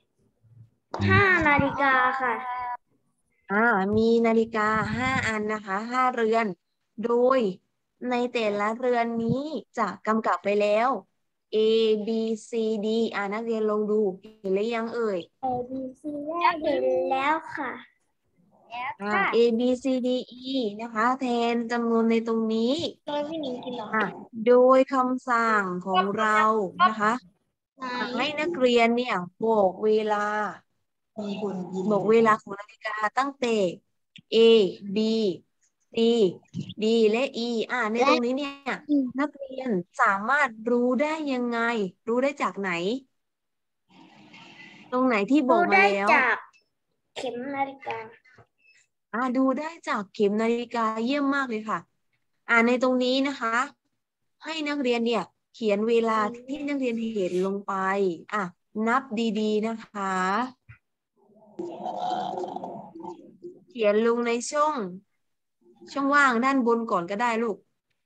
5 นาฬิกาค่ะมีนาฬิกา5 อันนะคะ5 เรือน โดยในแต่ละเรือนนี้จะกำกับไปแล้ว A B C D นักเรียนลองดูเห็นหรือยังเอ่ย A B C เห็นแล้วค่ะ A B C D E นะคะแทนจำนวนในตรงนี้ โดยคำสั่งของเรานะคะให้นักเรียนเนี่ยบอกเวลาของนาฬิกาตั้งแต่ A B C D และ E ในตรงนี้เนี่ยนักเรียนสามารถรู้ได้ยังไง รู้ได้จากไหน ตรงไหนที่บอกมาแล้วดูได้จากเข็มนาฬิกาดูได้จากเข็มนาฬิกาเยี่ยมมากเลยค่ะ ในตรงนี้นะคะ ให้นักเรียนเนี่ยเขียนเวลาที่นักเรียนเห็นลงไปนับดีๆนะคะ เขียนลงในช่องว่างด้านบนก่อนก็ได้ลูก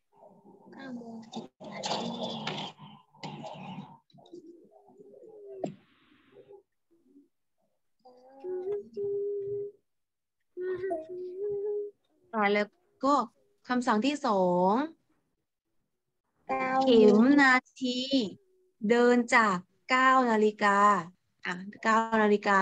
แล้วก็คำสั่งที่ 2 เข็มนาที เดินจาก9 นาฬิกา9 นาฬิกา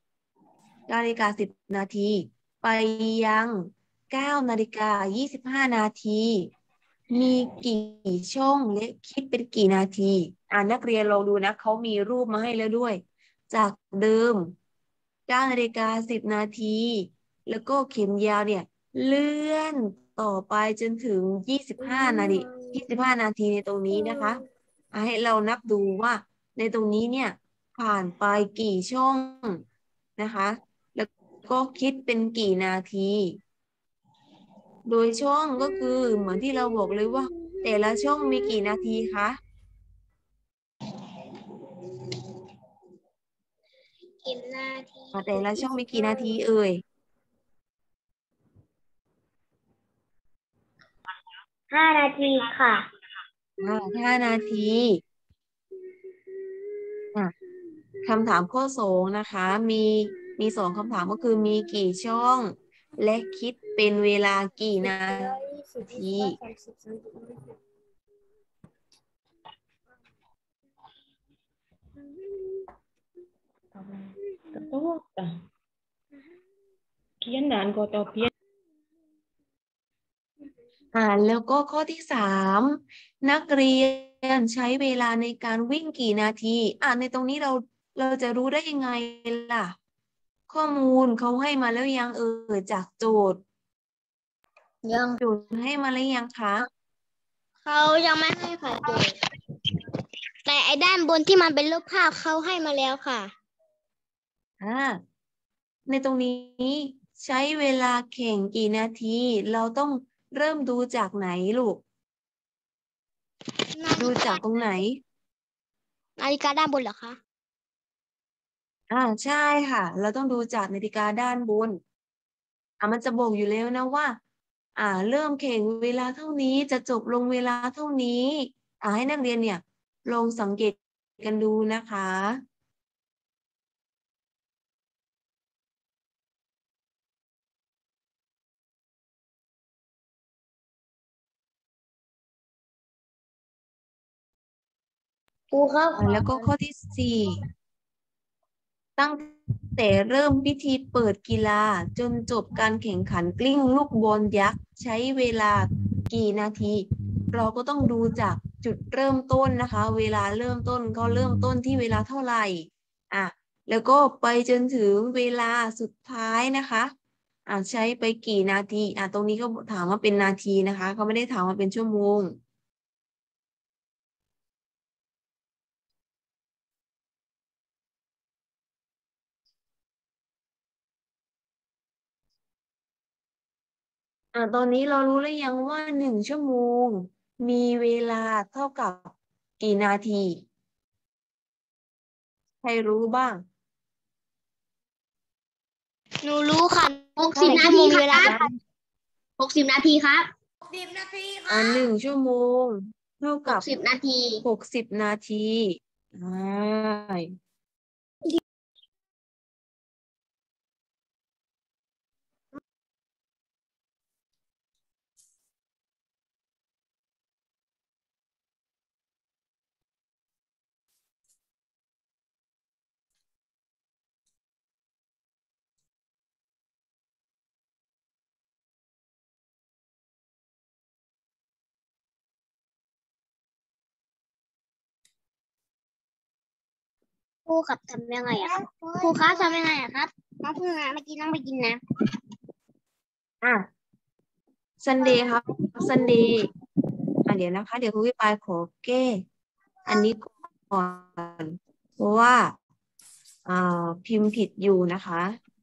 10 นาทีไปยัง9 นาฬิกา 25 นาทีมีกี่ช่องและคิดเป็นกี่นาทีนักเรียนลองดูนะเขามีรูปมาให้แล้วด้วย จากเดิม9 นาฬิกา 10 นาทีแล้วก็เข็มยาวเนี่ยเลื่อนต่อไปจนถึง25 นาทีในตรงนี้นะคะให้เรานับดูว่าในตรงนี้เนี่ยผ่านไปกี่ช่องนะคะ แล้วก็คิดเป็นกี่นาที โดยช่องก็คือเหมือนที่เราบอกเลยว่า แต่ละช่องมีกี่นาทีคะกี่นาทีแต่ละช่องมีกี่นาทีเอ่ย 5 นาทีค่ะ 5 นาที คำถามข้อ2นะคะ มี2คำถามก็คือมีกี่ช่อง และคิดเป็นเวลากี่นาที แล้วก็ข้อที่3นักเรียนใช้เวลาในการวิ่งกี่นาทีในตรงนี้เราจะรู้ได้ยังไงล่ะ ข้อมูลเขาให้มาแล้วยังจากโจทย์ยังโจทย์ให้มาแล้วยังคะเขายังไม่ให้ค่ะโจทย์แต่ไอ้ด้านบนที่มันเป็นรูปภาพเขาให้มาแล้วค่ะในตรงนี้ใช้เวลาแข่งกี่นาที เราต้องเริ่มดูจากไหนลูก ดูจากตรงไหนนาฬิกาด้านบนเหรอคะใช่ค่ะ เราต้องดูจากนาฬิกาด้านบน มันจะบอกอยู่แล้วนะว่า เริ่มแข่งเวลาเท่านี้จะจบลงเวลาเท่านี้ ให้นักเรียนเนี่ยลองสังเกตกันดูนะคะครูครับแล้วก็ข้อที่ 4 ตั้งแต่เริ่มพิธีเปิดกีฬาจนจบการแข่งขันกลิ้งลูกบอลยักษ์ใช้เวลากี่นาที เราก็ต้องดูจากจุดเริ่มต้นนะคะ เวลาเริ่มต้นเขาเริ่มต้นที่เวลาเท่าไหร่แล้วก็ไปจนถึงเวลาสุดท้ายนะคะใช้ไปกี่นาทีตรงนี้เขาถามว่าเป็นนาทีนะคะเขาไม่ได้ถามว่าเป็นชั่วโมง ตอนนี้เรารู้แล้วยังว่า1 ชั่วโมงมีเวลาเท่ากับกี่นาที ใครรู้บ้างหนูรู้ค่ะ 60 นาทีครับ 60 นาทีครับ 1 ชั่วโมงเท่ากับ 60 นาที 60 นาทีครูครับทำยังไงอะครับครูครับทำยังไงอะครับน้องเพิ่งมาเมื่อกี้น้องไปกินนะซันเดย์ครับซันเดย์เดี๋ยวนะคะ เดี๋ยวครูวิปายขอแก้อันนี้ก่อนเพราะว่าพิมพ์ผิดอยู่นะคะ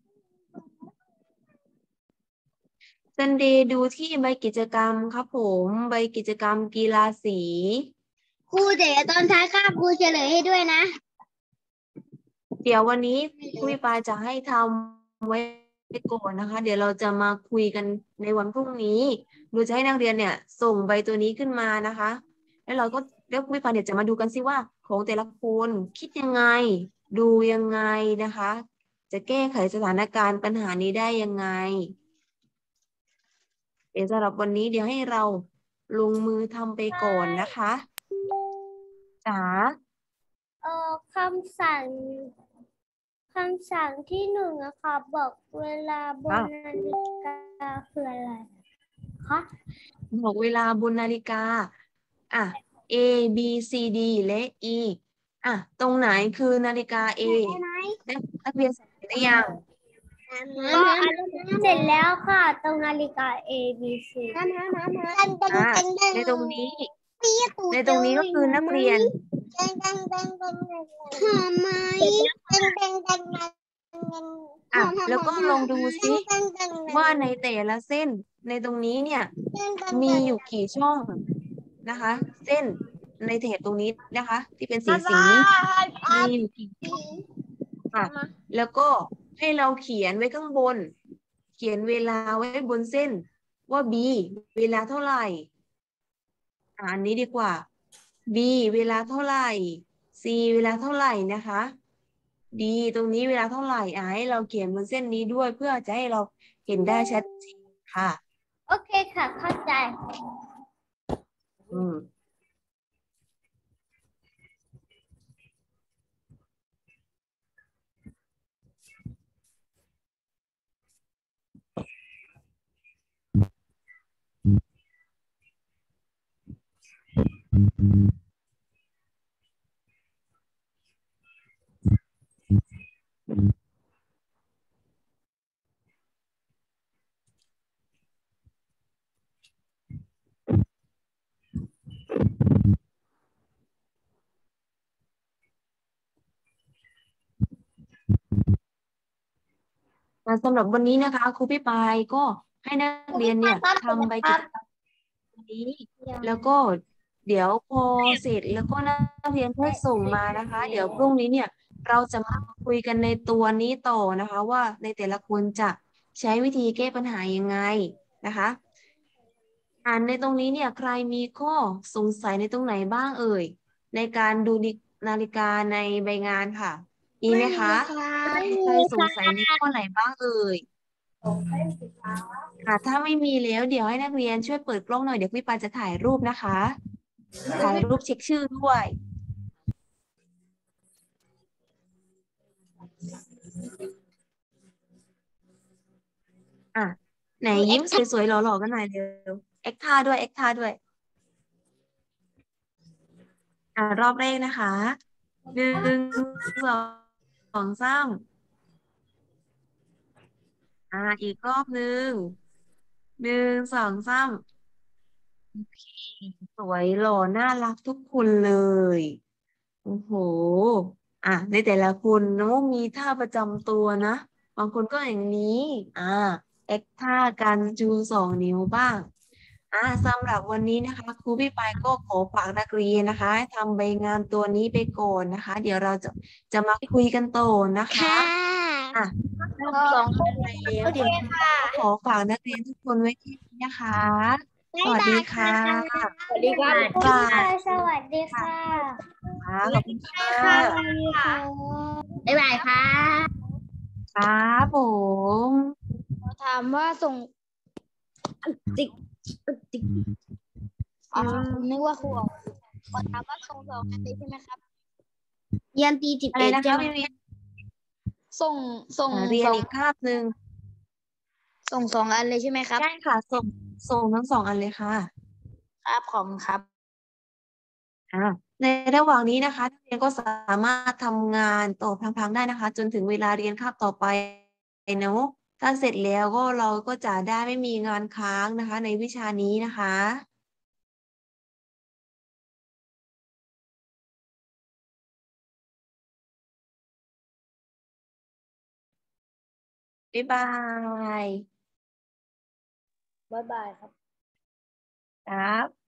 ซันเดย์ดูที่ใบกิจกรรมครับผมใบกิจกรรมกีฬาสีครูเดี๋ยวตอนท้ายคาบครูเฉลยให้ด้วยนะเดี๋ยววันนี้ครูวิปายจะให้ทำไว้ก่อนนะคะ เดี๋ยวเราจะมาคุยกันในวันพรุ่งนี้เราจะให้นักเรียนเนี่ยส่งใบตัวนี้ขึ้นมานะคะ แล้วครูวิปายเนี่ยจะมาดูกันซิว่าของแต่ละคนคิดยังไง ดูยังไงนะคะ จะแก้ไขสถานการณ์ปัญหานี้ได้ยังไงเดี๋ยวสำหรับวันนี้เดี๋ยวให้เราลงมือทำไปก่อนนะคะจ๋าคำสั่งที่1อะค่ะบอกเวลาบนนาฬิกาคืออะไรคะบอกเวลาบนนาฬิกาA B C D และ E ตรงไหนคือนาฬิกา A นักเรียนเสร็จได้ยังก็เสร็จแล้วค่ะตรงนาฬิกา A B C ในตรงนี้ในตรงนี้ก็คือนักเรียนหอมไหมอ่ะแล้วก็ลองดูซิว่าในแต่ละเส้นในตรงนี้เนี่ยมีอยู่กี่ช่องนะคะ เส้นในแถบตรงนี้นะคะ ที่เป็นสีมีอยู่กี่ช่องอ่ะแล้วก็ให้เราเขียนไว้ข้างบน เขียนเวลาไว้บนเส้นว่า B เวลาเท่าไหร่อันนี้ดีกว่า B เวลาเท่าไหร่ C เวลาเท่าไหร่นะคะ D ตรงนี้เวลาเท่าไหร่ให้เราเขียนบนเส้นนี้ด้วยเพื่อจะให้เราเห็นได้ชัดเจนค่ะโอเคค่ะ เข้าใจอืมสำหรับวันนี้นะคะครูพี่ปายก็ให้นักเรียนเนี่ยทำใบกิจกรรมนี้ แล้วก็เดี๋ยวพอเสร็จแล้วก็นักเรียนค่อยส่งมานะคะ เดี๋ยวพรุ่งนี้เนี่ยเราจะมาคุยกันในตัวนี้ต่อนะคะ ว่าในแต่ละคนจะใช้วิธีแก้ปัญหายังไงนะคะในตรงนี้เนี่ยใครมีข้อสงสัยในตรงไหนบ้างเอ่ยในการดูนาฬิกาในใบงานค่ะมีไหมคะใครสงสัยในข้อไหนบ้างเอ่ยถ้าไม่มีแล้วเดี๋ยวให้นักเรียนช่วยเปิดกล้องหน่อยเดี๋ยวพี่ปาจะถ่ายรูปนะคะถ่ายรูปเช็คชื่อด้วยไหนยิ้มสวยๆหล่อๆกันหน่อยเร็วเอ็กท่าด้วยเอ็กท่าด้วยรอบแรกนะคะ1 2 3อีกรอบ1 2 3โอเคสวยหล่อน่ารักทุกคนเลยโอ้โหในแต่ละคนเนาะมีท่าประจำตัวนะบางคนก็อย่างนี้เอ็กท่าการชู2 นิ้วบ้างสำหรับวันนี้นะคะครูพี่ปายก็ขอฝากนักเรียนนะคะให้ทำใบงานตัวนี้ไปก่อนนะคะ เดี๋ยวเราจะมาคุยกันต่อนะคะรอบสองไปแล้วเดี๋ยวครูก็ขอฝากนักเรียนทุกคนไว้ที่นี้นะคะ สวัสดีค่ะสวัสดีครับบ๊ายบายสวัสดีค่ะขอบคุณค่ะสวัสดีค่ะบ๊ายบายค่ะครับผมถามว่าส่งผมนึกว่าครูขอถามว่าส่ง2 อันเลยใช่ไหมครับยันตีสิบอะไรเอ็ดนะใช่คะไหมพี่เรียนส่งเรียนอีกคาบหนึ่งส่ง2 อันเลยใช่ไหมครับใช่ค่ะส่งทั้ง2 อันเลยค่ะครับผมครับในระหว่างนี้นะคะนักเรียนก็สามารถทำงานต่อพลางๆได้นะคะ จนถึงเวลาเรียนคาบต่อไปเนาะถ้าเสร็จแล้วก็เราก็จะได้ไม่มีงานค้างนะคะ ในวิชานี้นะคะ บ๊ายบายบ๊ายบายครับครับ